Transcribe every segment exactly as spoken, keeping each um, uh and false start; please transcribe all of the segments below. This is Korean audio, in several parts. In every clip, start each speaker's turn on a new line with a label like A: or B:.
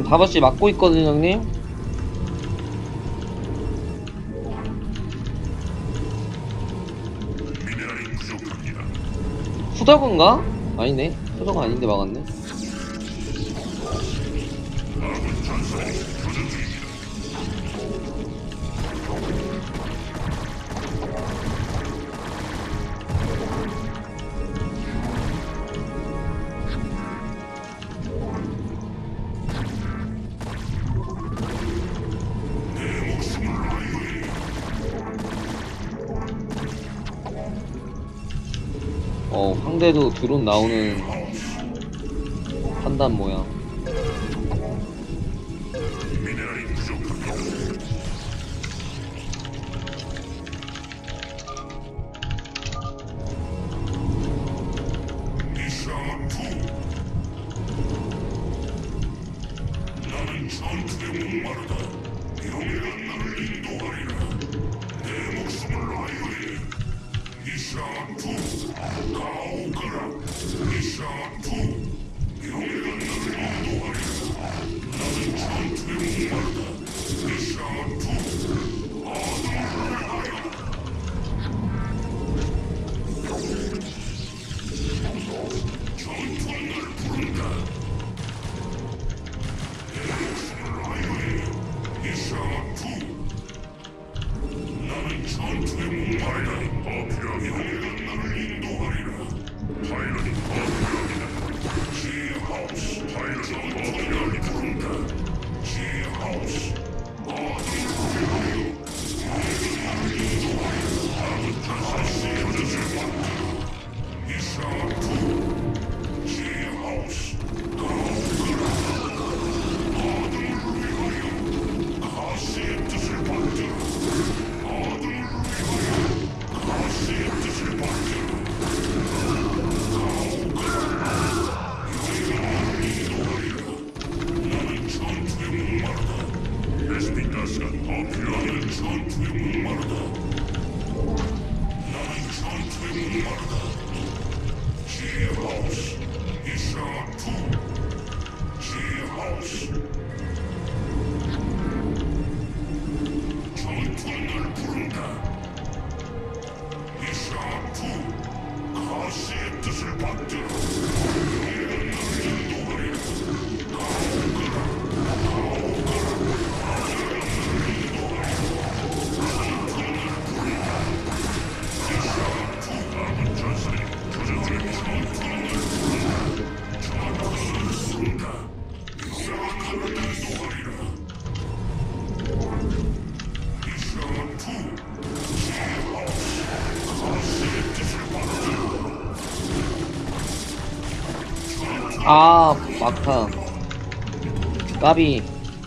A: 다섯 시 막고 있거든요, 형님. 후덕인가? 아니네. 후덕은 아닌데 막았네. 어, 상대도 드론 나오는 판단 모양. 아, 막타. 까비.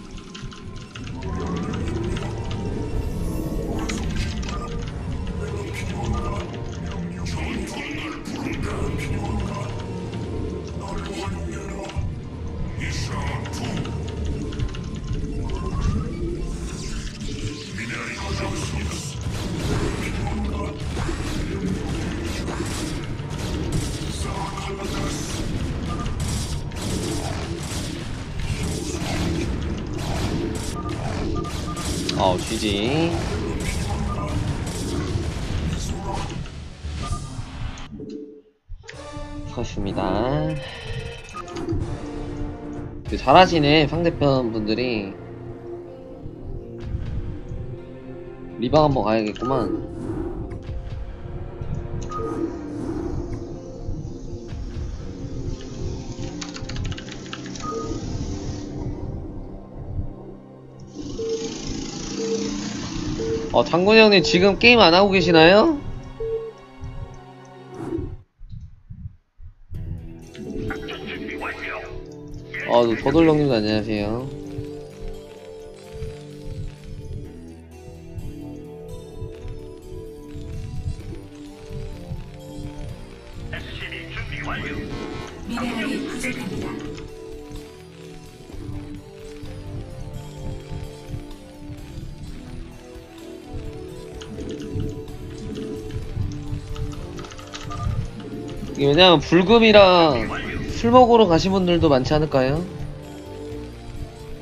A: 어, 쥐지. 컷입니다. 잘하시네, 상대편 분들이. 리방 한번 가야겠구만. 어, 장군이 형님 지금 게임 안 하고 계시나요? 어, 더돌 형님도 안녕하세요.
B: 미네랄이 부족합니다.
A: 이게 왜냐면 불금이랑 술 먹으러 가신 분들도 많지 않을까요?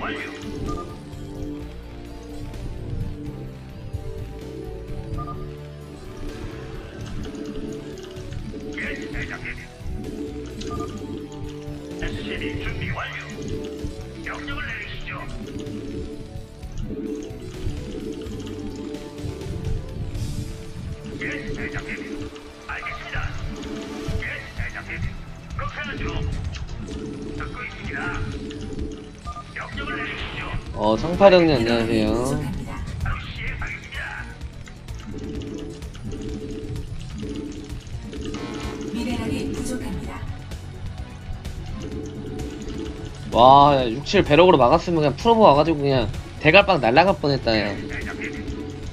C: 에스씨비 준비 완료. 명령을 내리시죠. 예, 대장님. 알겠습니다. 예, 대장님. 그렇게 하죠. 듣고 있습니다. 명령을 내리시죠.
A: 어, 상파령님 안녕하세요.
B: 부족합니다.
C: 바로 시행하겠습니다.
B: 미네랄이 부족합니다.
A: 와, 야, 육칠 배럭으로 막았으면 그냥 풀어보 와가지고 그냥 대갈빵 날라갈 뻔했다, 야.
C: 대장님.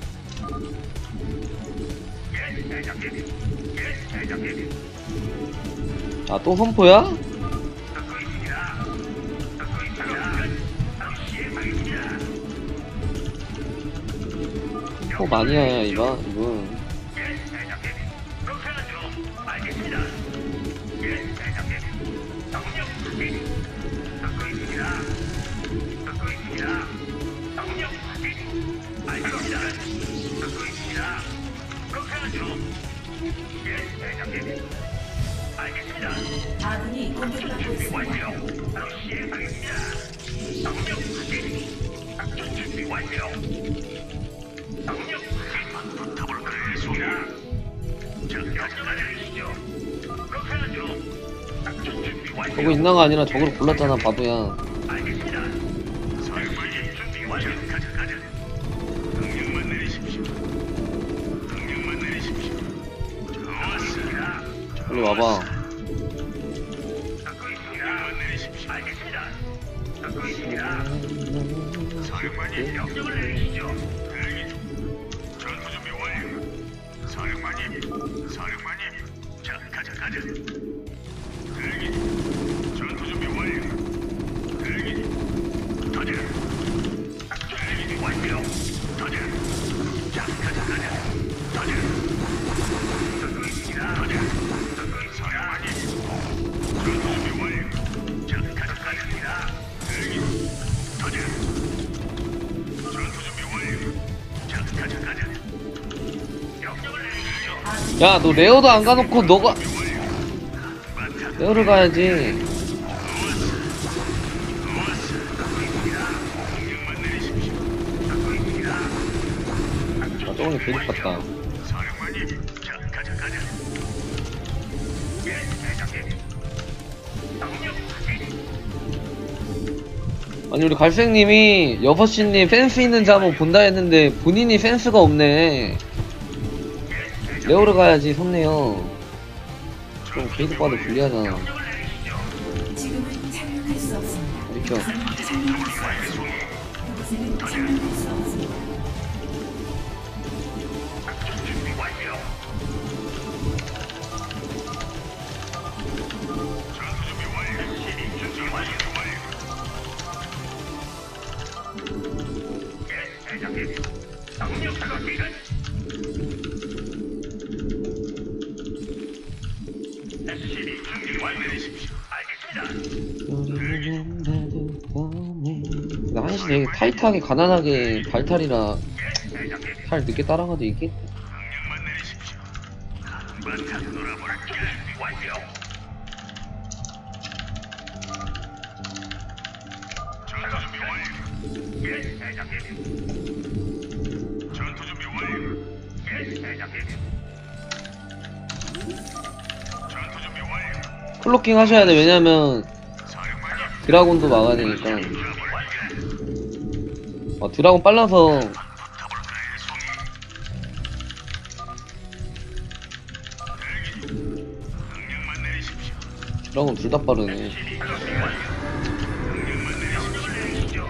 C: 예, 대장님. 예, 대장님.
A: 아, 또 선포야?
C: 듣고 있습니다. 듣고 있습니다. 바로 시행하겠습니다.
A: 또 많이 와야, 이번, 이분.
C: 예, 대장님. 그렇게 하죠. 알겠습니다. 예, 대장님. 명령 확인. 듣고 있습니다. 듣고 있습니다. 명령 확인. 알겠습니다. 듣고 있습니다. 그렇게 하죠. 예, 대장님. 알겠습니다.
B: 아군이 공격받고
C: 준비
B: 있습니다.
C: 완료. 바로 시행하겠습니다. 명령 확인. 작전 준비 완료. 명령 확인. 붙어볼까요, 송이? 자, 명령을 내리시죠. 그렇게 하죠. 작전 준비 완료.
A: 저거 있나가 아니라 저거로 골랐잖아, 바보야.
C: 알겠습니다. 설계의 준비 완료. 가자, 가자. 명령만 내리십시오. 명령만 내리십시오. 좋았습니다.
A: 빨리 와봐.
C: 듣고 있습니다. 명령만 내리십시오. 알겠습니다. 듣고 있습니다. 사령관님, 명령을 내리시죠. 대기 중. 전투 준비 완료. 사령관님, 사령관님. 자, 가자, 가자. 대기 중. 전투 준비 완료. 대기 중. 터져. 작전 준비 완료. 터져. 자, 가자, 가자. 터져. 듣고 있습니다. 터져. 듣고 있습니다. 사령관님. 전투 준비 완료. 자, 가자, 가자. 대기 중. 터져. 전투 준비 완료. 자, 가자, 가자. 명령을 내리시죠.
A: 야, 너 레어도 안 가놓고 너가 레어를 가야지.
C: 명령만 내리십시오. 듣고 있습니다.
A: 아, 저거는 개집 같다.
C: 사령관님, 자, 가자, 가자. 예, 대장님. 명령 확인.
A: 아니, 우리 갈색님이 여섯시님 펜스 있는지 한번 본다 했는데 본인이 펜스가 없네. 레어를 가야지, 손네요. 좀 게이드 봐도 불리하잖아.
C: 명령을 내리시죠.
B: 지금은 착륙할 수 없습니다.
A: 비켜.
B: 착륙할 수 없습니다. 이곳에는 착륙할 수 없습니다.
C: 작전 준비 완료. 전투 준비 완료. 시리 준비 완료. 예, 대장님. 명령 작업 끝. 에스씨비 준비 완료. 내리십시오. 알겠습니다.
A: 근데 한시 되게 타이트하게 가난하게 발탈이라
C: 예, 대장님.
A: 탈 늦게 따라가도 이게
C: 명령만 내리십시오. 한바탕 놀아볼까? 준비 완료. 전투 준비 완료. 예, 대장님. 전투 준비 완료. 예, 대장님. 전투 준비 완료.
A: 클로킹 하셔야 돼. 왜냐면
C: 사령관님.
A: 드라곤도 막아야 되니까.
C: 준비 완료.
A: 어, 드라곤 빨라서
C: 붙어볼까요, 송이? 대기 중. 명령만 내리십시오.
A: 드라곤 둘 다 빠르네.
C: 명령만 내리십시오.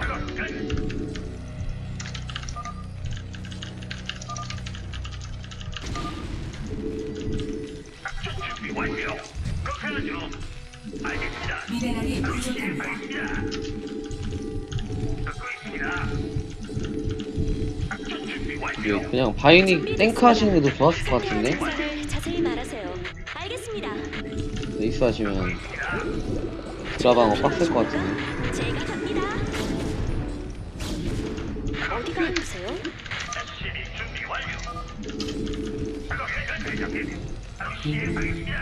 C: 작전 준비 완료. 그렇게 하죠. 알겠습니다.
B: 미네랄이 부족합니다.
C: 알겠습니다. 듣고 있습니다. 작전 준비
A: 이게
C: 완료.
A: 그냥 바이닉 탱크 하시는 게 더 좋았을 것 같은데?
D: 사용할 자세히 말하세요. 알겠습니다.
A: 레이스 하시면 드라방어 빡셀 것 같은데.
D: 제가 갑니다. 어디가 아프세요?
C: 에스씨비 준비 완료. 작업 끝, 대장님. 바로 시행하겠습니다.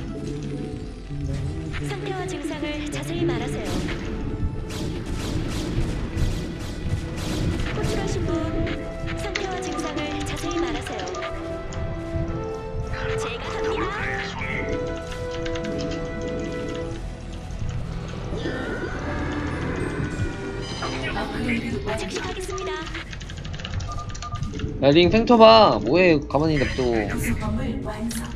D: 상태와 증상을 자세히 말하세요. 호출하신 분, 상태와 증상을 자세히 말하세요. 제가 갑니다.
C: 송이.
B: 업그레이드 완료.
D: 즉시 가겠습니다.
A: 야, 링 팽쳐봐. 뭐해, 가만히 냅둬.
B: 구성범을 완성.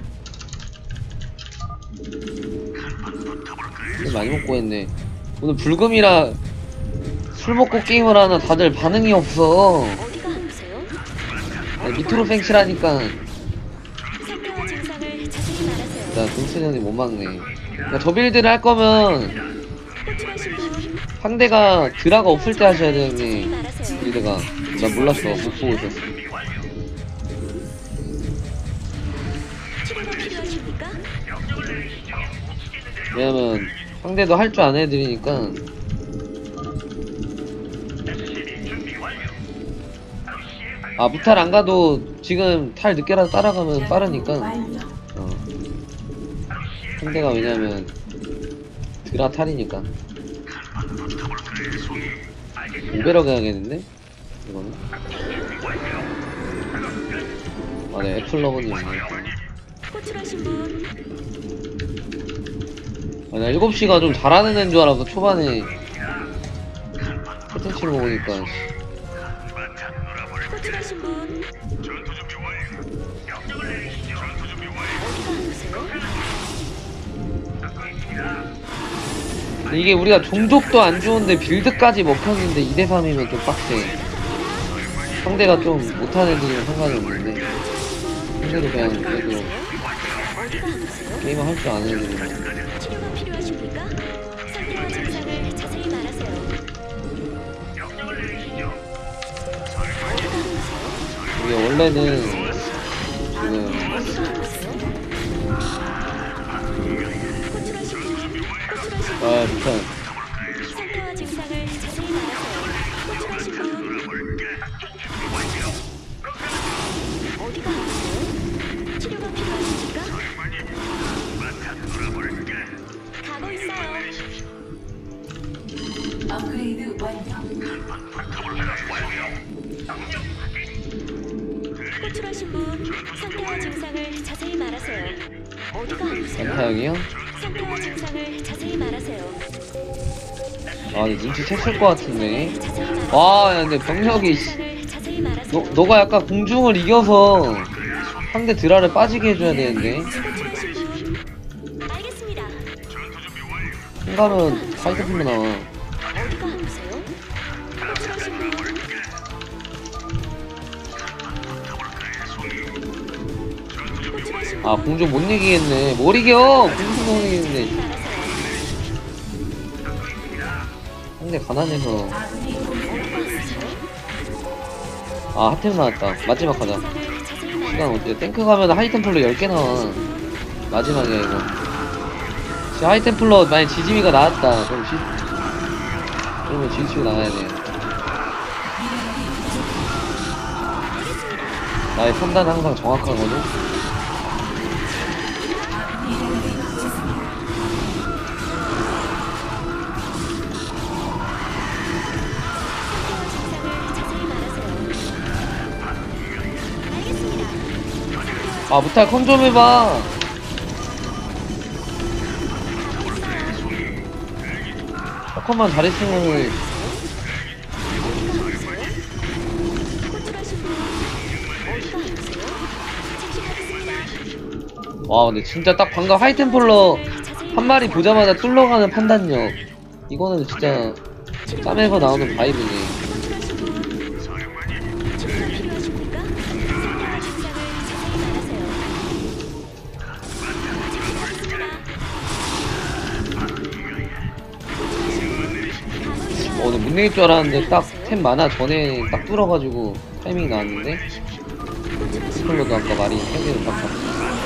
A: 술 많이 먹고 했네. 오늘 불금이라 술 먹고 게임을 하나 다들 반응이 없어.
D: 어디가 아프세요?
A: 아니, 밑으로 팽치라니까.
D: 상태와 증상을 자세히 말하세요.
A: 나 동수년이 못 막네. 그러니까 저 빌드를 할 거면
D: 호출하신 분,
A: 상대가 드라가 없을 때 하셔야
D: 자세히
A: 되는데
D: 말하세요.
A: 빌드가 나 몰랐어. 못 보고 있었어.
D: 치료가 필요하십니까?
A: 왜냐면 상대도 할 줄 아는 애들이니까. 아, 무탈 안 가도 지금 탈 늦게라도 따라가면 빠르니까.
B: 완료.
A: 어. 상대가 왜냐면 드라 탈이니까. 오베러 가야겠는데? 이거는? 아, 네, 애플러버님 있네.
D: 호출하신 분,
A: 아, 나 일곱 시가 좀 잘하는 애인 줄 알아서 초반에 컨텐츠를 먹으니까.
D: 호출하신 분,
C: 전투 준비 완료. 명령을 내리시죠. 전투 준비 완료.
D: 어디가 아프세요?
C: 듣고 있습니다.
A: 근데 이게 우리가 종족도 안 좋은데 빌드까지 먹혔는데 이 대 삼이면 좀 빡세. 상대가 좀 못하는 애들이면 상관이 없는데 상대도 그냥 그래도
D: 어디가 아프세요?
A: 게임을 할 줄 아는 애들이면.
D: 치료가 필요하십니까? 상태와 증상을 자세히 말하세요.
C: 명령을 내리시죠.
D: 어디가 아프세요?
A: 이게 원래는 지금
D: 어디가 아프세요? 호출하신 분, 호출하신 분,
A: 아 일단
D: 상태와 증상을 자세히 말하세요. 호출하신 분, 어디가 아프세요? 치료가 필요하십니까? 가고 있어요.
B: 업그레이드 완료.
D: 호출하신 분, 상태와 증상을 자세히 말하세요. 어디가 아프세요?
A: 연타 형이요?
D: 상태와 증상을 자세히 말하세요.
A: 아 근데 눈치 챘을 것 같은데.
D: 자세히 말하세요.
A: 와 야, 근데 병력이 씨,
D: 증상을 자세히 말하세요.
A: 너, 너가 약간 공중을 이겨서 상대 드라를 빠지게 해줘야 되는데
D: 호출하신 분, 알겠습니다.
A: 한가면 파이터필로 나와.
D: 어디가 아프세요? 호출하신 분, 호출하신 분,
A: 아 공중 못 이기겠네. 뭘 이겨? 공중 못 이기겠네.
D: 자세히 말하세요.
A: 상대 가난해서.
B: 아군이 공격.
D: 어디가 아프세요?
A: 아 핫템 나왔다. 마지막 가자.
D: 증상을 자세히
A: 시간
D: 말하세요.
A: 어때? 탱크 가면 하이템플러 열 개 나와. 마지막이야 이거. 지금 하이템플러 만약 지짐이가 나왔다. 그럼 지 그러면 지지치고 나가야 돼. 나의 판단은 항상 정확하거든.
D: 증상을 자세히 말하세요. 알겠습니다.
A: 아 무탈 컨 좀 해봐. 조금만 잘했으면.
D: 호출하신 분, 어디가 아프세요? 즉시 가겠습니다.
A: 와 근데 진짜 딱 방금 하이템플러 한 마리 보자마자 뚫러가는 판단력, 이거는 진짜 짬에서 나오는 바이브네.
D: 호출하신 분, 치료가 필요하십니까? 상태와 증상을 자세히 말하세요. 즉시 가겠습니다.
A: 어 근데 못 내릴 줄 알았는데 딱 템 많아 전에 딱 뚫어가지고 타이밍이 나왔는데 스플러도 아까 말이 세 개를 딱 잡고.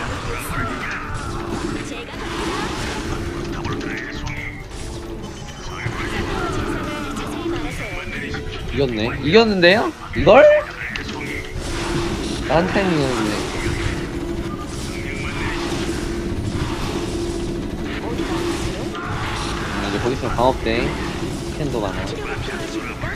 D: 제가 갑니다. 상태와 증상을 자세히 말하세요.
A: 이겼네. 이겼는데요? 이걸? 딴 타이밍이었는데.
D: 어디가 아프세요?
A: 음, 이제 거기 있으면 방업대. 스캔도 많아.
D: 치료가 필요하십니까?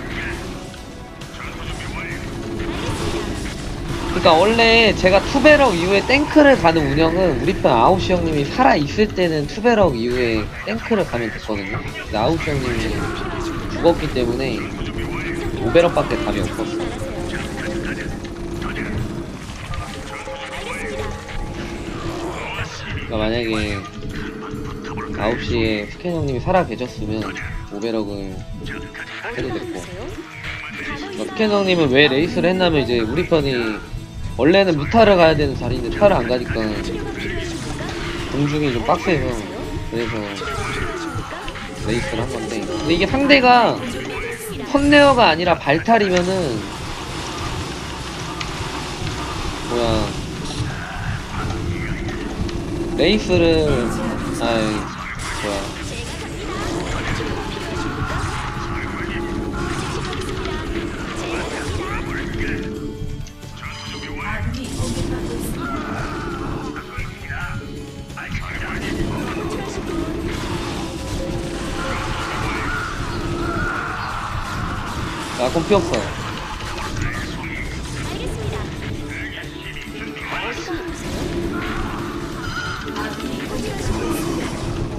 A: 그러니까 원래 제가 투베럭 이후에 탱크를 가는 운영은 우리 편 아홉시 형님이 살아있을 때는 투베럭 이후에 탱크를 가면 됐거든요. 근데 아홉시 형님이 죽었기 때문에 오베럭밖에 답이 없었어. 그러니까 만약에 아홉시에 스캔 형님이 살아 계셨으면 오베럭을 해도 됐고, 그러니까 스캔 형님은 왜 레이스를 했냐면 이제 우리 편이 원래는 무타를 가야 되는 자리인데 타를 안 가니까 공중이 좀 빡세서 그래서 레이스를 한 건데, 근데 이게 상대가 선레어가 아니라 발탈이면은 뭐야 레이스를 아이 뭐야
B: 아군이 공격받고 있습니다.
A: 약간 피 없어.
D: 알겠습니다. 어디가 아프세요?
B: 아군이 공격받고 있습니다.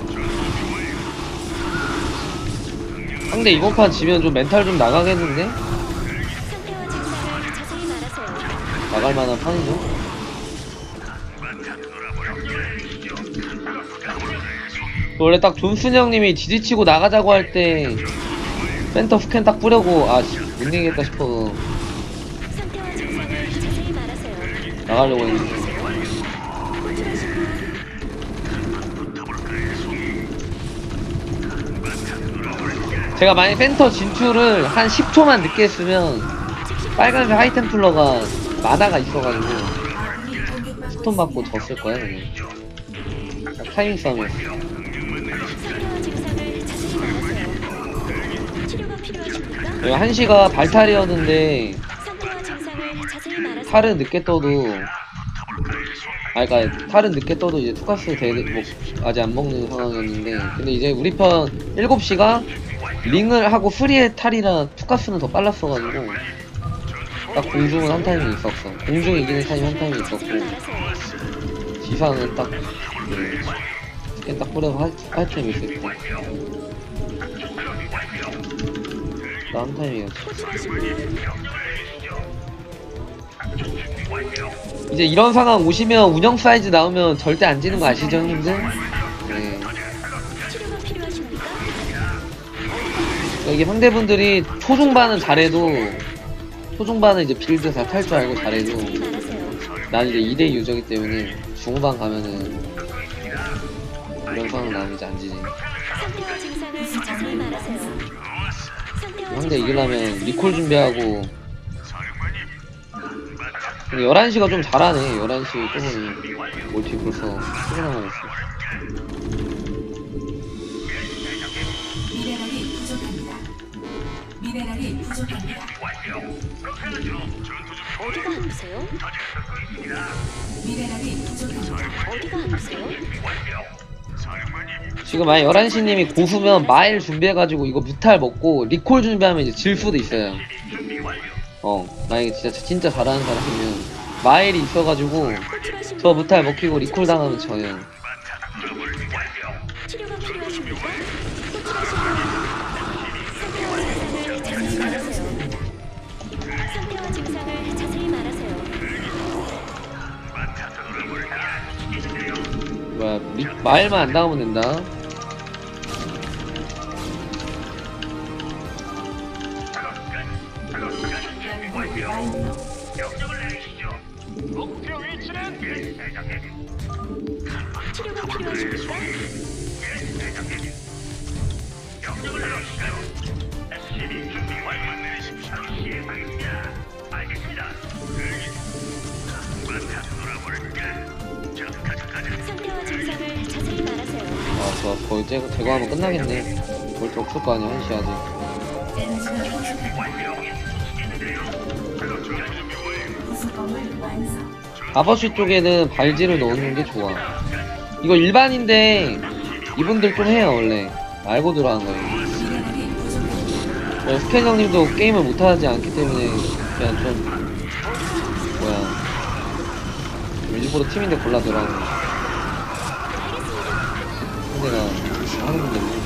A: 상대 이번 판 지면 좀 멘탈 좀 나가겠는데?
D: 상태와 증상을 자세히 말하세요.
A: 나갈 만한 판이죠. 원래 딱 존슨 형님이 지지치고 나가자고 할 때 센터 스캔 딱 뿌려고 아 씨, 못 이기겠다 싶어서
D: 상태와 증상을 자세히 말하세요.
A: 나가려고 했는데,
D: 호출하신 분
A: 제가 만약 센터 진출을 한 십 초만 늦게 했으면 빨간색 하이템플러가 마다가 있어가지고
B: 아군이 공격받고
A: 스톤 받고 졌을 거야 그냥. 딱 타이밍 싸움이었어.
D: 상태와 증상을 자세히 말하세요. 치료가 필요하십니까?
A: 내가 한시가 발탈이었는데
D: 상태와 증상을 자세히 말하세요.
A: 탈은 늦게 떠도 아 그니까 탈은 늦게 떠도 이제 투카스 대, 뭐, 아직 안 먹는 상황이었는데, 근데 이제 우리 편 일곱 시가 링을 하고 프리의 탈이라 투카스는 더 빨랐어가지고 딱 공중은 한 타임이 있었어. 공중 이기는 타임 한 타임이 있었고 지상은 딱 그, 스캔 딱 뿌려서 할, 할 타임이 있을 때 나 한 타임이었지.
D: 호출하신 분
A: 이제 이런 상황 오시면 운영 사이즈 나오면 절대 안 지는 거 아시죠 형님들? 네.
D: 치료가 필요하십니까?
A: 이게 상대분들이 초중반은 잘해도 초중반은 이제 빌드 다 탈 줄 알고 잘해도
D: 자세히 말하세요.
A: 난 이제 이 대 유저기 때문에 중후반 가면은 이런 상황 나오면 이제 안 지지.
D: 상태와 증상을 자세히 말하세요. 상태와
A: 상대
D: 증상을
A: 이기려면
D: 자세히
A: 리콜
D: 말하세요.
A: 준비하고. 근데 열한 시가 좀 잘하네. 열한 시 조금 멀티 벌써 소리 남았어.
B: 미네랄이 부족합니다. 미네랄이 부족합니다.
D: 어디가 아프세요?
B: 미네랄이 부족합니다.
D: 어디가 아프세요?
A: 지금 만약 열한 시님이 고수면 마일 준비해가지고 이거 뮤탈 먹고 리콜 준비하면 이제 질 수도 있어요. 어, 만약에 진짜 진짜 잘하는 사람이면 마일이 있어가지고
D: 호출하신
A: 저
D: 분
A: 뮤탈 먹히고 리콜 당하면 져요.
D: 치료가 필요하십니까? 호출하신 분 상태와 증상을 자세히 말하세요. 상태와 증상을 자세히 말하세요.
A: 뭐야, 리, 마일만 안 당하면 된다.
C: 목표 위치는
D: 치료가 필요하십니까? 상태와 증상을 자세히 말하세요.
A: 아, 좋아. 거의 제거, 제거하면 끝나겠네. 뭘 더 없을 거 아니야, 한시 아직.
B: 에너지가 부족합니다. 부속건물 완성.
A: 아버시 쪽에는 발지를 넣는 게 좋아. 이거 일반인데 이분들 좀 해요 원래. 알고 들어간 거예요.
B: 미네랄이 부족합니다.
A: 어, 스캔 형님도 게임을 못하지 않기 때문에 그냥 좀 뭐야 좀 일부러 팀인데 골라 들어간 거. 상대가 하는 건데 뭐.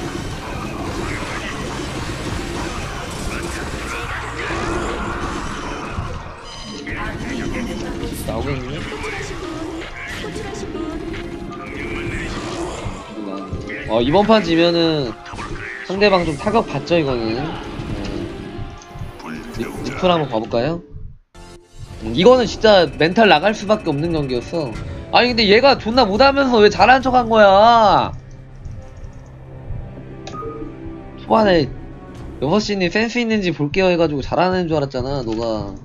A: 나오겠니?
D: 호출하신 분,
A: 어 이번 판 지면은 상대방 좀 타격 받죠 이거는. 어, 리, 리플 한번 봐볼까요? 음, 이거는 진짜 멘탈 나갈 수밖에 없는 경기였어. 아니 근데 얘가 존나 못하면서 왜 잘하는 척 한 거야? 초반에 여섯시님 센스 있는지 볼게요 해가지고 잘하는 줄 알았잖아 너가.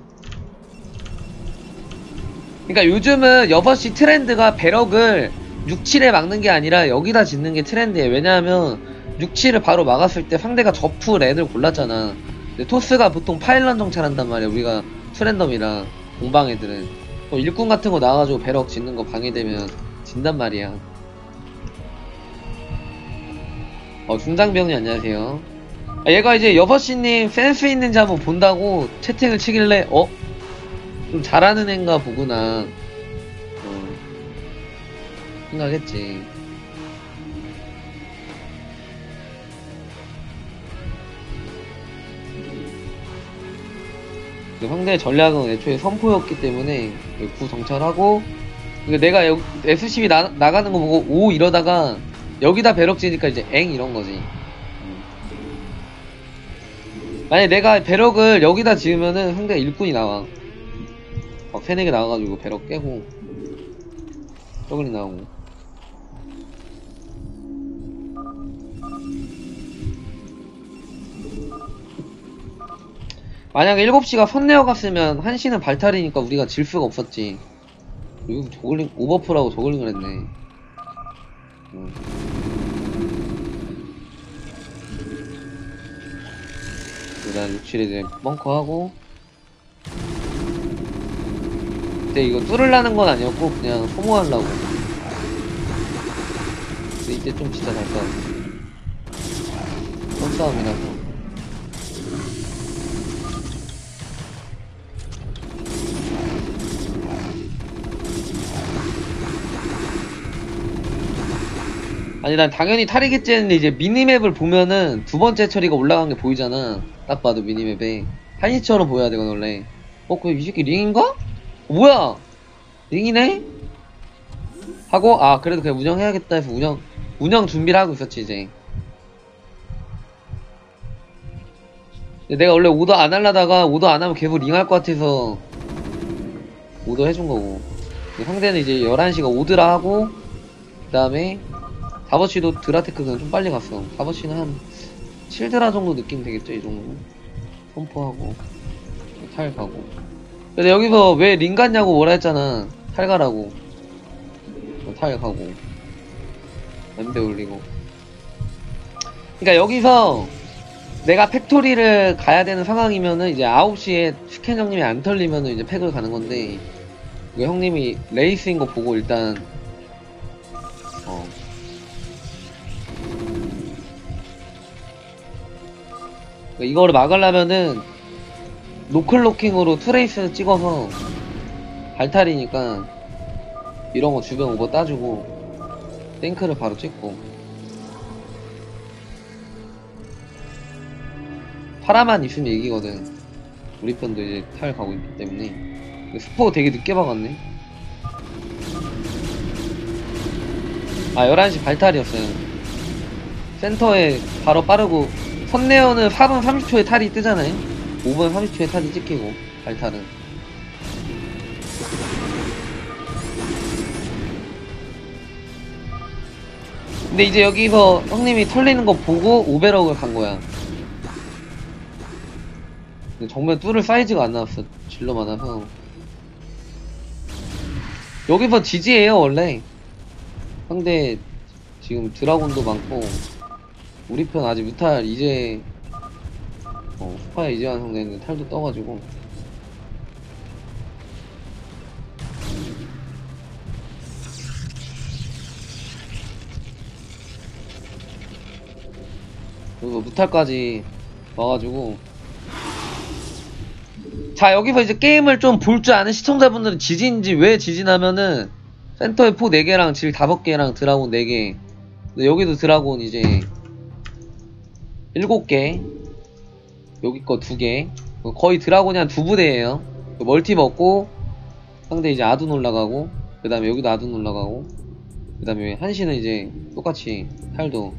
A: 그러니까 요즘은 여섯시 트렌드가 배럭을 육, 칠에 막는 게 아니라 여기다 짓는 게 트렌드예요. 왜냐하면 육, 칠을 바로 막았을 때 상대가 저프 랜을 골랐잖아. 근데 토스가 보통 파일런 정찰한단 말이야. 우리가 트랜덤이랑 공방 애들은 또 일꾼 같은 거 나와가지고 배럭 짓는 거 방해되면 진단 말이야. 어 중장병님 안녕하세요. 아, 얘가 이제 여섯시님 센스 있는지 한번 본다고 채팅을 치길래 어? 좀 잘하는 애인가 보구나 어, 생각했지. 그 상대의 전략은 애초에 선포였기 때문에 구 정찰하고 그러니까 내가 여, 에스씨비 나, 나가는 거 보고 오 이러다가 여기다 배럭 지니까 이제 엥 이런거지. 만약에 내가 배럭을 여기다 지으면은 상대가 일꾼이 나와. 막 세네 개 나와가지고 배럭 깨고 저글이 나오고. 만약에 일곱 시가 선내어 갔으면 한 시는 발탈이니까 우리가 질 수가 없었지. 여기서 저글링 오버풀하고 저글링을 했네. 음. 일단 육, 칠에 이제 벙커하고. 근데 이거 뚫으려는 건 아니었고 그냥 소모하려고. 근데 이때 좀 진짜 잘 싸웠어. 손싸움이라서. 아니 난 당연히 탈이겠지 했는데 이제 미니맵을 보면은 두 번째 처리가 올라간 게 보이잖아. 딱 봐도 미니맵에 한시처럼 보여야 되거든 원래. 어? 그 이 새끼 링인가? 어, 뭐야 링이네? 하고 아 그래도 그냥 운영해야겠다 해서 운영 운영 준비를 하고 있었지 이제. 근데 내가 원래 오더 안 하려다가 오더 안 하면 계속 링 할 것 같아서 오더 해준 거고. 상대는 이제 열한 시가 오드라 하고 그 다음에 다섯 시도 드라테크 그냥 좀 빨리 갔어. 다섯 시는 한 칠 드라 정도 느낌 되겠죠 이 정도. 선포하고 탈 가고. 근데 여기서 왜 링 갔냐고 뭐라 했잖아. 탈 가라고. 탈 가고 엠베 올리고. 그니까 여기서 내가 팩토리를 가야 되는 상황이면은 이제 아홉 시에 스캔 형님이 안 털리면은 이제 팩을 가는 건데 이거 형님이 레이스인 거 보고 일단 어 이거를 막으려면은 노클로킹으로 트레이스 찍어서 발탈이니까 이런거 주변 오버 따주고 탱크를 바로 찍고. 파라만 있으면 이기거든. 우리 편도 이제 탈 가고 있기 때문에. 스포 되게 늦게 박았네. 아 열한 시 발탈이었어요. 센터에 바로 빠르고 선내어는 사 분 삼십 초에 탈이 뜨잖아요. 오 분 삼십 초에 탈이 찍히고 발탈은. 근데 이제 여기서 형님이 털리는 거 보고 오베럭을 간 거야. 근데 정말 뚫을 사이즈가 안 나왔어. 질러 많아서. 여기서 지지예요 원래. 상대 지금 드라곤도 많고 우리 편 아직 뮤탈 이제 어, 스파에 이제 완성되는데 탈도 떠가지고. 그리고 무탈까지 와가지고. 자, 여기서 이제 게임을 좀 볼 줄 아는 시청자분들은 지진인지 왜 지진하면은 센터에 포 네 개랑 질 다섯 개랑 드라곤 네 개. 근데 여기도 드라곤 이제 일곱 개. 여기 거 두 개. 거의 드라곤이 한 두 부대예요. 멀티 먹고 상대 이제 아둔 올라가고, 그 다음에 여기도 아둔 올라가고, 그 다음에 한시는 이제 똑같이 탈도.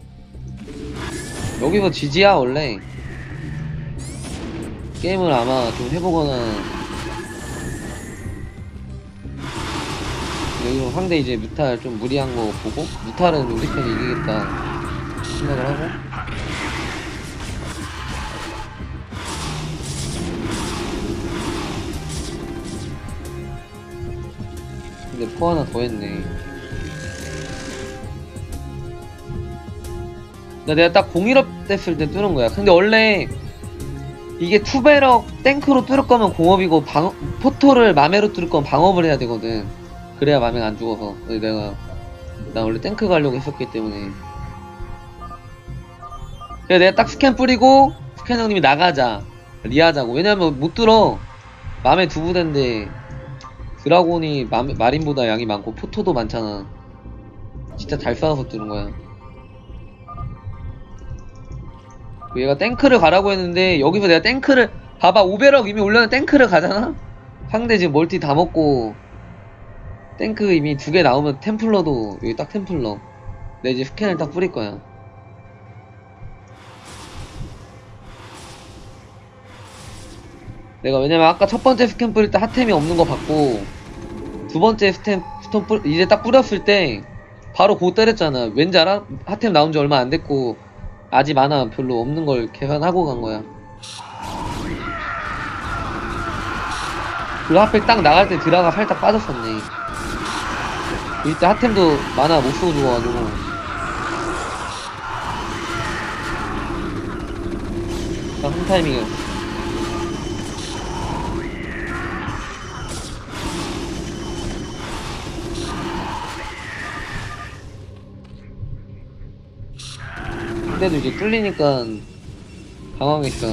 A: 여기서 지지야 원래. 게임을 아마 좀 해보거나, 여기서 상대 이제 뮤탈 좀 무리한 거 보고, 뮤탈은 우리 편이 이기겠다 생각을 하고. 근데 포 하나 더 했네. 그러니까 내가 딱 공일업 됐을 때 뚫은 거야. 근데 원래 이게 투배럭 탱크로 뚫을 거면 공업이고, 방, 포토를 맘에로 뚫을 거면 방업을 해야 되거든. 그래야 맘에 안 죽어서. 근데 내가 나 원래 탱크 가려고 했었기 때문에. 그래서 내가 딱 스캔 뿌리고 스캔 형님이 나가자 리하자고. 왜냐면 못 뚫어. 맘에 두 부대인데 드라곤이 맘, 마린보다 양이 많고 포토도 많잖아. 진짜 잘 싸워서 뚫은 거야. 얘가 탱크를 가라고 했는데 여기서 내가 탱크를 봐봐, 오베럭 이미 올려는 탱크를 가잖아. 상대 지금 멀티 다 먹고 탱크 이미 두 개 나오면 템플러도 여기 딱 템플러. 내 이제 스캔을 딱 뿌릴 거야. 내가 왜냐면 아까 첫 번째 스캔 뿌릴 때 핫템이 없는 거 봤고, 두 번째 스템 스톤 뿌 이제 딱 뿌렸을 때 바로 고 때렸잖아. 왠지 알아? 핫템 나온 지 얼마 안 됐고 아직 만화 별로 없는 걸 계산하고 간 거야. 그리고 하필 딱 나갈 때 드라가 살짝 빠졌었네. 이때 핫템도 만화 못 쓰고 죽어가지고. 딱 한 타이밍이었어. 근데도 이제 뚫리니까 당황했어.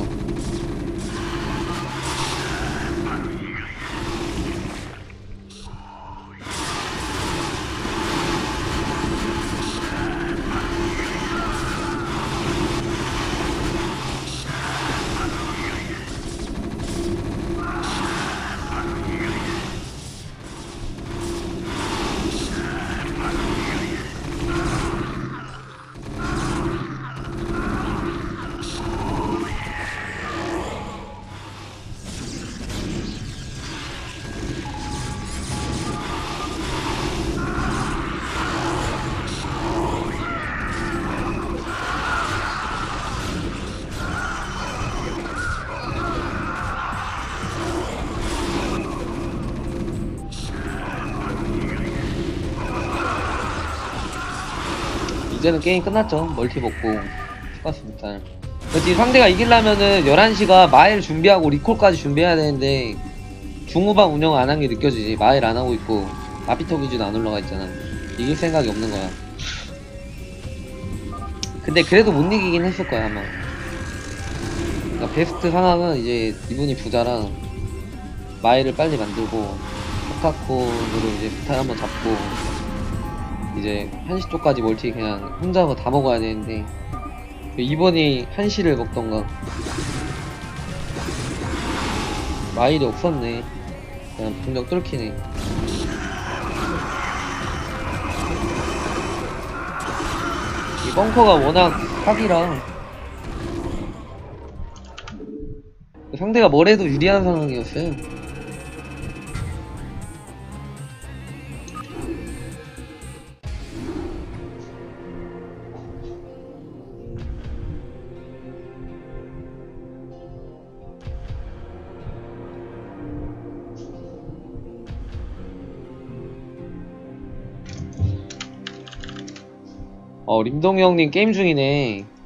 A: 이제는 게임 끝났죠. 멀티 먹고 스카스 뮤탈. 지금 상대가 이기려면은 열한 시가 마일 준비하고 리콜까지 준비해야 되는데 중후반 운영 안 한 게 느껴지지. 마일 안 하고 있고 아비터 기준 안 올라가 있잖아. 이길 생각이 없는 거야. 근데 그래도 못 이기긴 했을 거야 아마. 그러니까 베스트 상황은 이제 이분이 부자랑 마일을 빨리 만들고 포카콘으로 이제 뮤탈 한번 잡고 이제 한시 쪽까지 멀티 그냥 혼자서 다 먹어야 되는데 이번이 한시를 먹던가. 마일이 없었네. 그냥 분명 뚫기네. 이 벙커가 워낙 사기라 상대가 뭘 해도 유리한 상황이었어요. 어, 림동이 형님 게임 중이네.